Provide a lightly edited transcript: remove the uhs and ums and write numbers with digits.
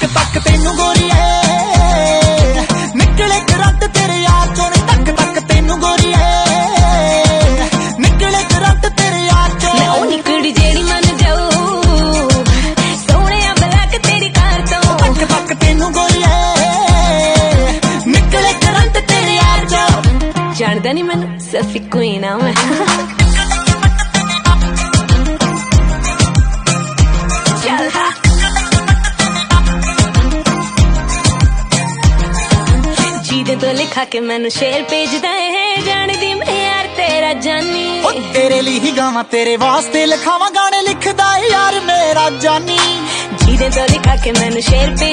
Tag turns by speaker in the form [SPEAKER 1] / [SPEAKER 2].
[SPEAKER 1] तक तेनू गोरीए निकले करंट तेरे यार चों तक तक तेनू गोरीए निकले करंट तेरे यार चों
[SPEAKER 2] मैं ओ निकड़ी जेड़ी मन जाऊं सोने ब्लैक तेरी कार तो
[SPEAKER 1] तक तक तेनू गोरीए निकले करंट तेरे यार चों
[SPEAKER 2] जानदा नहीं मैनू सफी क्वीन आ मैं जीदे तो लिखा के मैनू शेर भेजदा है जाने दी मैं यार तेरा जानी
[SPEAKER 1] ओ तेरे लिए ही गावां तेरे वास्ते लिखावां गाने लिखदा यार मेरा जानी
[SPEAKER 2] जीदे तो लिखा के मैनू शेर